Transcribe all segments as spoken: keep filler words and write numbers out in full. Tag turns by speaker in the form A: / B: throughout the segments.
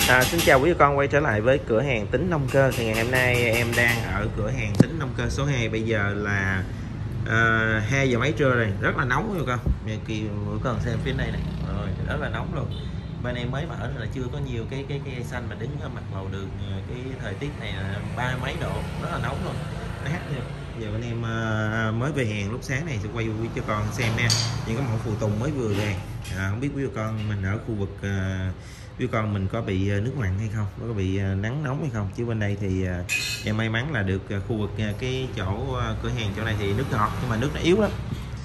A: À, xin chào quý bà con quay trở lại với cửa hàng Tính Nông Cơ. Thì ngày hôm nay em đang ở cửa hàng Tính Nông Cơ số hai. Bây giờ là uh, hai giờ mấy trưa rồi, rất là nóng rồi con. Kỳ mỗi con xem phía đây này, rồi rất là nóng luôn. Bên em mới mở nên là chưa có nhiều cái cái cây xanh mà đứng ở mặt lầu đường. Cái thời tiết này là ba mấy độ, rất là nóng luôn. Nát luôn. Giờ bên em uh, mới về hàng lúc sáng này sẽ quay cho con xem nha. Những cái mẫu phụ tùng mới vừa về. À, không biết quý bà con mình ở khu vực uh, với con mình có bị nước mặn hay không, có bị nắng nóng hay không, chứ bên đây thì em may mắn là được khu vực cái chỗ cửa hàng chỗ này thì nước ngọt nhưng mà nước nó yếu lắm.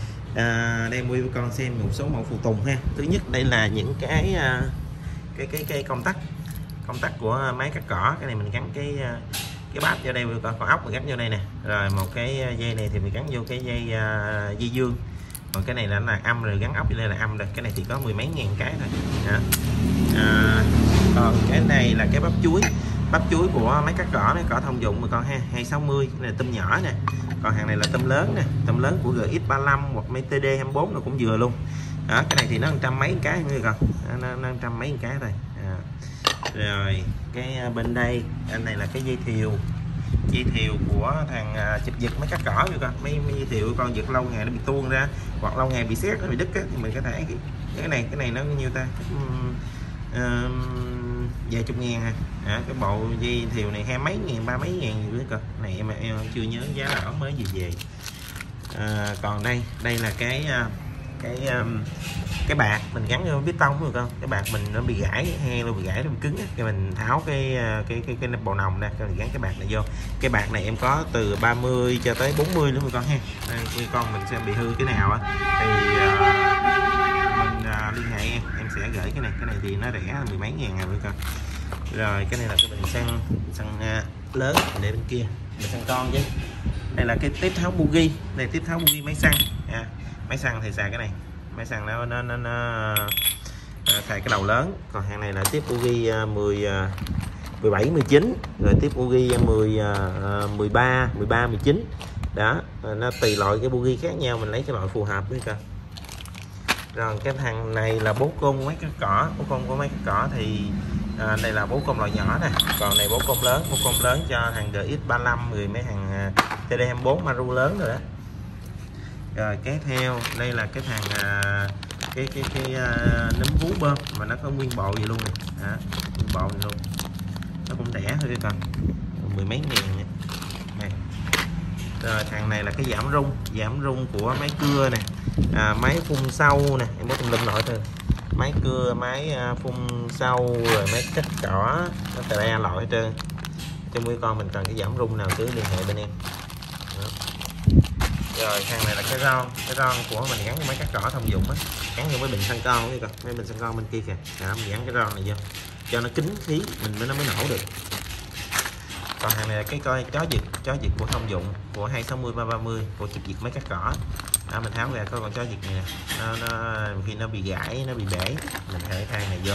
A: À, đây quý con xem một số mẫu phụ tùng ha. Thứ nhất đây là những cái cái cái cái công tắc công tắc của máy cắt cỏ. Cái này mình gắn cái cái bát vô đây quý con, con ốc mình gắn vô đây nè, rồi một cái dây này thì mình gắn vô cái dây dây dương, còn cái này là là âm rồi, gắn ốc vô đây là âm rồi. Cái này thì có mười mấy ngàn cái thôi. Đó. À, còn cái này là cái bắp chuối bắp chuối của máy cắt cỏ này, cỏ thông dụng mà con ha, hai sáu mươi. Cái này tôm nhỏ nè, còn hàng này là tôm lớn nè, tôm lớn của giê ích ba lăm hoặc mấy tê đê hai mươi bốn nó cũng vừa luôn. Đó, cái này thì nó trăm mấy cái nữa con, nó, nó trăm mấy cái thôi. À. Rồi cái bên đây anh này là cái dây thiều dây thiều của thằng uh, chụp giật máy cắt cỏ rồi con. Mấy, mấy dây thiều con giật lâu ngày nó bị tuôn ra hoặc lâu ngày bị xét nó bị đứt á, thì mình có thể cái này cái này nó nhiêu ta, uhm, uh, vài chục ngàn ha. À, cái bộ dây thiều này hai mấy ngàn, ba mấy ngàn gì nữa cơ. Này em em chưa nhớ giá là mới gì về. À, còn đây đây là cái cái um, cái bạc mình gắn vô bê tông rồi con. Cái bạc mình nó bị gãy hay nó bị gãy nó bị cứng á, cái mình tháo cái cái cái cái bộ nòng ra, cái mình gắn cái bạc này vô. Cái bạc này em có từ ba mươi cho tới bốn mươi nữa rồi con ha. Đây, con mình sẽ bị hư cái nào á thì uh, mình uh, liên hệ em em sẽ gửi cái này. Cái này thì nó rẻ mười mấy ngàn rồi con. Rồi cái này là cái bình xăng xăng uh, lớn để bên kia, bình xăng con chứ. Đây là cái tiếp tháo bugi, này tiếp tháo bugi máy xăng. À, máy xăng thì xài cái này, máy xăng nó nó nó, nó uh, xài cái đầu lớn. Còn hàng này là tiếp bugi uh, mười uh, mười bảy mười chín, rồi tiếp bugi mười uh, mười ba mười ba mười chín. Đó, nó tùy loại cái bugi khác nhau, mình lấy cái loại phù hợp với con. Rồi cái thằng này là bố côn máy cắt cỏ, bố côn của máy cắt cỏ thì à, đây là bố côn loại nhỏ nè, còn này bố côn lớn, bố côn lớn cho thằng giê ích ba lăm, người mấy thằng tê đê hai mươi bốn Maru lớn rồi đó. Rồi kế theo đây là cái thằng à, cái cái cái à, nấm vú bơm mà nó có nguyên bộ vậy luôn nè. Đó, nguyên bộ này luôn, nó cũng rẻ thôi con, mười mấy ngàn này. Rồi thằng này là cái giảm rung giảm rung của máy cưa nè, à, máy phun sâu nè, em bớt lum nội thôi, máy cưa, máy uh, phun sâu, rồi máy cắt cỏ, nó tè le loại hết trơn. Cho mấy con mình cần cái giảm rung nào cứ liên hệ bên em. Đó. Rồi thằng này là cái ron cái ron của mình gắn với máy cắt cỏ thông dụng á, gắn vô với bình xăng con đi con, mấy bình xăng con bên kia kìa. Đó, mình gắn cái ron này vô cho nó kín khí mình mới nó mới nổ được. Còn hàng này là cái coi chó giật chó giật của thông dụng của hai sáu mươi ba ba mươi của chụp giật máy cắt cỏ. Đó, mình tháo ra có con chó giật này nè, nó, nó khi nó bị gãy, nó bị bể, mình thể thay này vô.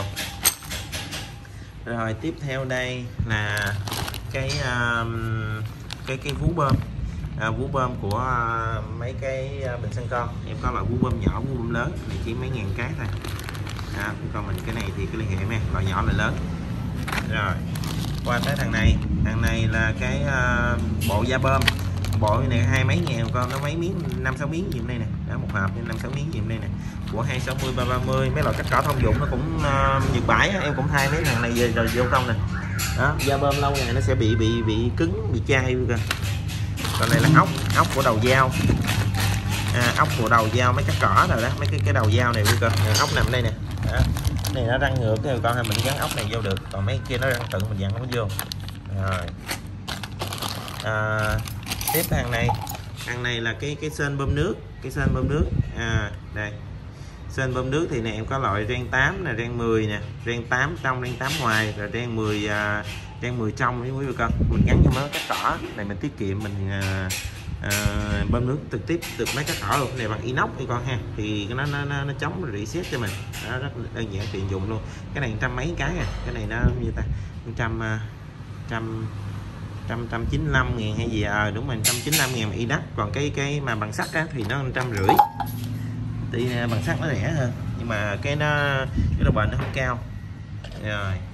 A: Rồi tiếp theo đây là cái um, cái cái vú bơm à, vú bơm của uh, mấy cái uh, bình xăng con. Em có loại vú bơm nhỏ, vú bơm lớn này chỉ mấy ngàn cái thôi. Đó, còn mình cái này thì cái liên hệ em, loại nhỏ loại lớn. Rồi qua tới thằng này thằng này là cái uh, bộ da bơm. Bộ này hai mấy ngàn con, nó mấy miếng, năm sáu miếng gì đây nè. Đó, một hộp năm sáu miếng gì đây nè, của hai sáu mươi ba ba mươi. Mấy loại cắt cỏ thông dụng nó cũng uh, Nhật bãi á, em cũng thay mấy thằng này về rồi vô không nè. Đó, da bơm lâu ngày nó sẽ bị bị bị cứng, bị chai kìa. Còn này là ốc ốc của đầu dao, à, ốc của đầu dao mấy cắt cỏ rồi đó, mấy cái cái đầu dao này cơ, ốc nằm đây nè. Đó, cái này nó răng ngược cái con hay mình gắn ốc này vô được, còn mấy kia nó răng tự mình dặn không có vô. Rồi à, tiếp thằng này thằng này là cái cái sên bơm nước, cái sên bơm nước. À đây, sên bơm nước thì này em có loại ren tám nè, ren mười nè, ren tám trong, ren tám ngoài, rồi ren mười uh, ren mười trong với quý vị con. Mình gắn cho máy cắt cỏ này, mình tiết kiệm mình uh, uh, bơm nước trực tiếp từ máy cắt cỏ luôn. Này bằng inox đi con ha, thì nó nó nó, nó chống reset cho mình. Đó, rất đơn giản tiện dụng luôn. Cái này trăm mấy cái à, cái này nó như ta trăm trăm trăm trăm chín mươi lăm ngàn hay gì à, đúng rồi, trăm chín mươi lăm ngàn mà y đắt. Còn cái cái mà bằng sắt á thì nó trăm rưỡi, thì bằng sắt nó rẻ hơn nhưng mà cái nó cái độ bền nó không cao. Rồi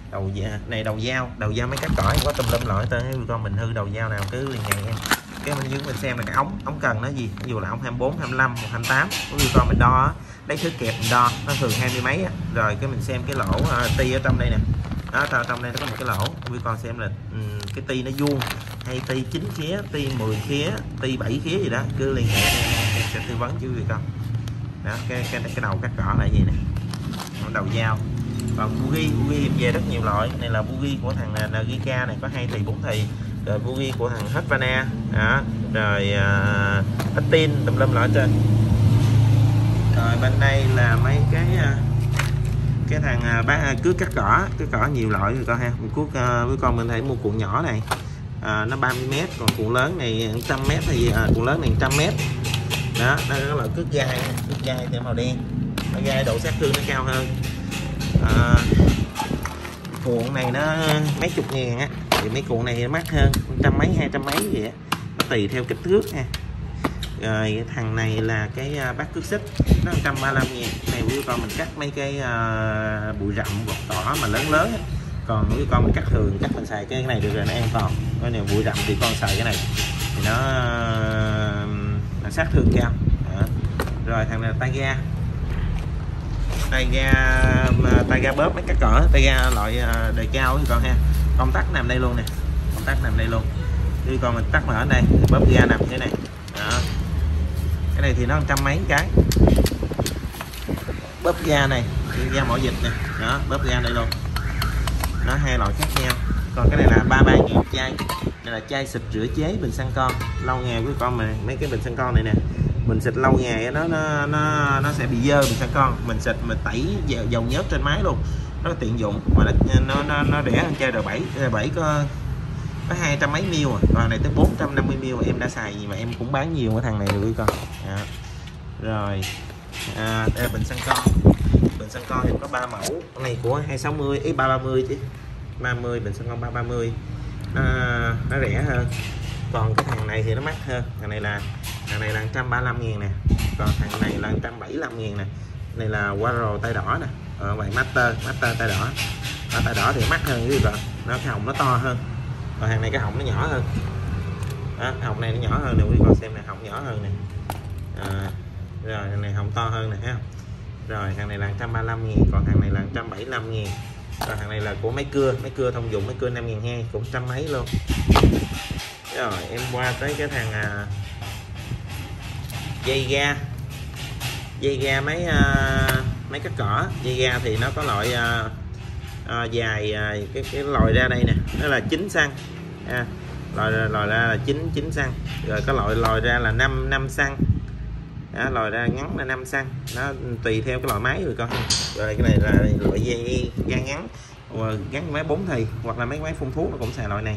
A: đầu này đầu dao đầu dao mấy cắt cỏ có tùm lum loại tên con mình hư đầu dao nào cứ liên hệ em. Cái mình dưới mình xem là cái ống ống cần nó gì, ví dụ là ống hai mươi bốn, hai mươi lăm, hai mươi tám, ví dụ con mình đo lấy thước kẹp mình đo nó thường hai mươi mấy á. Rồi cái mình xem cái lỗ uh, ti ở trong đây nè, đó trong đây nó có một cái lỗ, quý con xem là um, cái ti nó vuông hay ti chín khía, ti mười khía, ti bảy khía gì đó cứ liên hệ em sẽ tư vấn chứ quý con. Đó cái cái cái đầu cắt cỏ là gì nè, đầu dao. Còn bugi bugi về rất nhiều loại, này là bugi của thằng Nagika này có hai thì bốn thì, rồi bugi của thằng Husqvarna đó, rồi uh, Actin tùm lum loại trên. Rồi bên đây là mấy cái uh, cái thằng uh, bán uh, cước cắt cỏ, cắt cỏ nhiều loại rồi con ha. Cuốc uh, với con mình thấy mua cuộn nhỏ này uh, nó ba mươi mét, còn cuộn lớn này một trăm mét thì uh, cuộn lớn này một trăm mét. Đó, đây là loại cước gai, cước gai theo màu đen. Nó gai độ sát thương nó cao hơn. À, cuộn này nó mấy chục ngàn á, thì mấy cuộn này mắc hơn, trăm mấy hai trăm mấy vậy á, nó tùy theo kích thước ha. Rồi thằng này là cái bát cước xích, nó một trăm ba mươi lăm ngàn. Này quý con mình cắt mấy cái uh, bụi rậm bọt tỏ mà lớn lớn á. Còn quý con mình cắt thường, cắt mình xài cái này được rồi, nó an toàn. Cái này bụi rậm thì con xài cái này thì nó, nó sát thương cao. Đó. Rồi thằng này là tay ga, tay ga tay ga bóp mấy cái cỡ, tay ga loại đời cao thì con ha. Công tắc nằm đây luôn nè, công tắc nằm đây luôn. Khi con mình tắt mở ở đây, bóp ga nằm thế này. Đó. Cái này thì nó một trăm mấy cái. Bóp ga này, ga mỏ dịch nè, đó, bóp ga đây luôn. Nó hai loại khác nhau. Còn cái này là ba mươi ba nghìn chai. Đây là chai xịt rửa chế bình xăng con. Lâu ngày với con mà mấy cái bình xăng con này nè, mình xịt lâu ngày nó nó nó nó sẽ bị dơ bình xăng con, mình xịt mình tẩy dầu, dầu nhớt trên máy luôn, nó tiện dụng mà nó nó nó, nó rẻ hơn chai R bảy. R bảy có có hai trăm mấy ml à, còn này tới bốn trăm năm mươi ml em đã xài gì mà em cũng bán nhiều cái thằng này rồi con. Đó. Rồi à, đây là bình xăng con, bình xăng con thì có ba mẫu, cái này của hai sáu mươi ý ba ba mươi chứ, ba mươi bình xăng con ba ba mươi nó, nó rẻ hơn. Còn cái thằng này thì nó mắc hơn, thằng này là thằng này là một trăm ba mươi lăm ngàn nè, còn thằng này là một trăm bảy mươi lăm ngàn nè. Này là Waro tay đỏ nè, ở vậy Master Master tay đỏ. Ở tay đỏ thì mắc hơn cái gì vậy, nó cái họng nó to hơn, còn thằng này cái họng nó nhỏ hơn. Đó, họng này nó nhỏ hơn nè, quý con xem này, họng nhỏ hơn nè. À, rồi thằng này họng to hơn nè, thấy không? Rồi thằng này là một trăm ba mươi lăm ngàn, còn thằng này là một trăm bảy mươi lăm ngàn. Còn thằng này là của máy cưa, máy cưa thông dụng, máy cưa năm ngàn hai cũng trăm mấy luôn. Rồi em qua tới cái thằng à, dây ga, dây ga mấy à, mấy cắt cỏ. Dây ga thì nó có loại à, à, dài à, cái cái lòi ra đây nè, nó là chín xăng à, lòi lòi ra là chín chín xăng, rồi có loại lòi ra là năm năm xăng. Đó, lòi ra ngắn là năm xăng, nó tùy theo cái loại máy rồi con. Rồi cái này là loại dây ga ngắn, gắn máy bốn thì hoặc là mấy máy phun thuốc nó cũng xài loại này.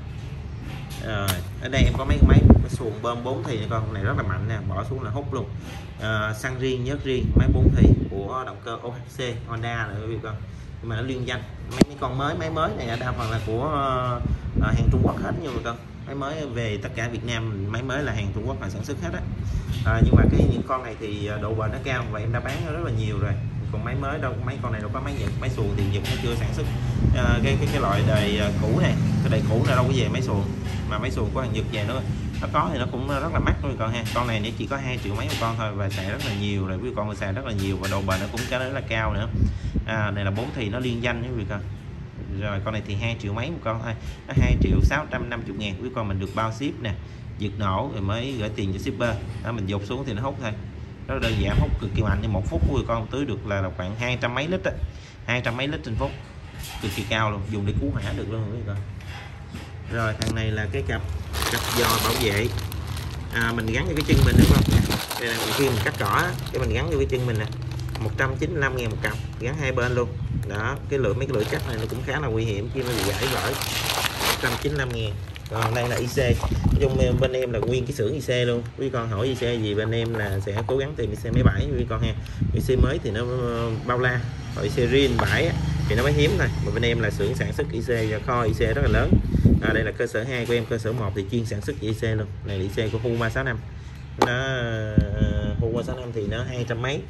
A: Rồi, ở đây em có mấy máy, máy xuồng bơm bốn thì con, con này rất là mạnh nè, bỏ xuống là hút luôn. À, xăng riêng, nhớt riêng, máy bốn thì của động cơ O H C Honda nữa quý con, nhưng mà nó liên danh. Mấy, mấy con mới, máy mới này đa phần là của uh, hàng Trung Quốc hết nha quý con. Máy mới về tất cả Việt Nam, máy mới là hàng Trung Quốc là sản xuất hết á. À, nhưng mà cái những con này thì độ bền nó cao và em đã bán rất là nhiều rồi. Còn máy mới đâu, mấy con này đâu có máy Nhật, máy xuồng thì Nhật nó chưa sản xuất à, cái cái cái loại đời cũ này, cái đời cũ là đâu có về máy xuồng, mà máy xuồng của hàng Nhật về nữa, nó có thì nó cũng rất là mắc thôi con ha. Con này nó chỉ có hai triệu mấy một con thôi và xài rất là nhiều rồi, quý con xài rất là nhiều và độ bền nó cũng cái rất là cao nữa. À, này là bốn thì nó liên danh với quý con. Rồi con này thì hai triệu mấy một con thôi, nó hai triệu sáu trăm năm mươi ngàn. Quý con mình được bao ship nè, giật nổ rồi mới gửi tiền cho shipper. Đó, mình dột xuống thì nó hút thôi, rất đơn giản, hút cực kỳ mạnh, như một phút quý con tưới được là khoảng hai trăm mấy lít á, hai trăm mấy lít trên phút, cực kỳ cao luôn, dùng để cứu hỏa được luôn quý con. Rồi thằng này là cái cặp cặp giò bảo vệ, à, mình gắn cho cái chân mình đúng không? Đây là khi mình cắt cỏ cái mình gắn cho cái chân mình nè, một trăm chín mươi lăm ngàn một cặp, gắn hai bên luôn. Đó, cái lưỡi mấy cái lưỡi cắt này nó cũng khá là nguy hiểm khi nó bị gãy vỡ, một trăm chín mươi lăm ngàn. Còn đây là i xê, trong bên em là nguyên cái xưởng i xê luôn. Quý con hỏi i xê gì bên em là sẽ cố gắng tìm i xê mấy bãi quý con ha. i xê mới thì nó bao la, còn i xê riêng bãi thì nó mới hiếm thôi. Mà bên em là xưởng sản xuất i xê và kho i xê rất là lớn. À, đây là cơ sở hai của em, cơ sở một thì chuyên sản xuất i xê luôn. Này là i xê của Huma sáu năm, nó Huma sáu năm thì nó hai trăm mấy.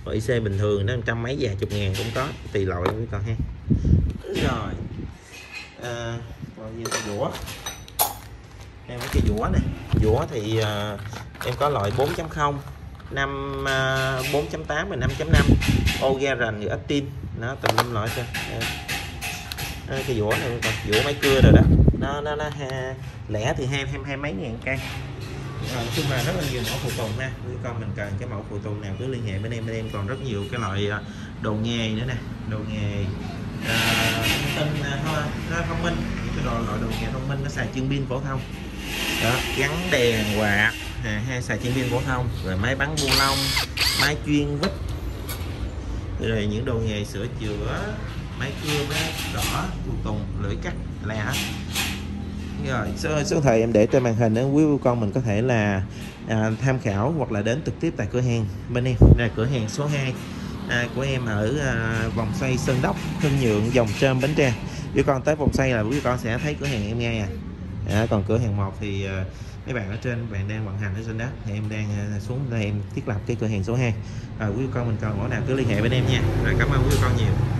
A: Còn i xê bình thường nó trăm mấy vài chục ngàn cũng có, tùy loại quý con ha. Rồi à, còn nhiều cái dũa em, cái dũa này, dũa thì uh, em có loại bốn chấm không, năm uh, bốn chấm tám và năm chấm năm, Ogaran người Actin, nó tùm năm loại cho à, cái dũa này còn dũa máy cưa rồi đó, nó nó nó ha, lẻ thì hai hai hai mấy ngàn cây. Nói chung là rất là nhiều mẫu phụ tùng nha. Nếu con mình cần cái mẫu phụ tùng nào cứ liên hệ bên em, bên em còn rất nhiều cái loại đồ nghề nữa nè, đồ nghề thông tin nó thông minh, cái đồ loại đồ nghề thông minh nó xài chân pin phổ thông đó, gắn đèn quạt à, hay xài chân pin phổ thông, rồi máy bắn bu lông, máy chuyên vít, rồi những đồ nghề sửa chữa, máy cưa, máy đỏ, phụ tùng, lưỡi cắt là hết. Rồi số, số điện thoại em để trên màn hình đó, quý cô con mình có thể là à, tham khảo hoặc là đến trực tiếp tại cửa hàng bên em. Đây là cửa hàng số hai à, của em ở à, vòng xoay Sơn Đốc, Hưng Nhượng, Dòng Trơm, Bến Tre. Quý con tới vòng xoay là quý con sẽ thấy cửa hàng em ngay à. À, còn cửa hàng một thì à, mấy bạn ở trên bạn đang vận hành ở trên đó, thì em đang à, xuống đây em thiết lập cái cửa hàng số hai. À, quý con mình cần mẫu nào cứ liên hệ bên em nha. Rồi cảm ơn quý con nhiều.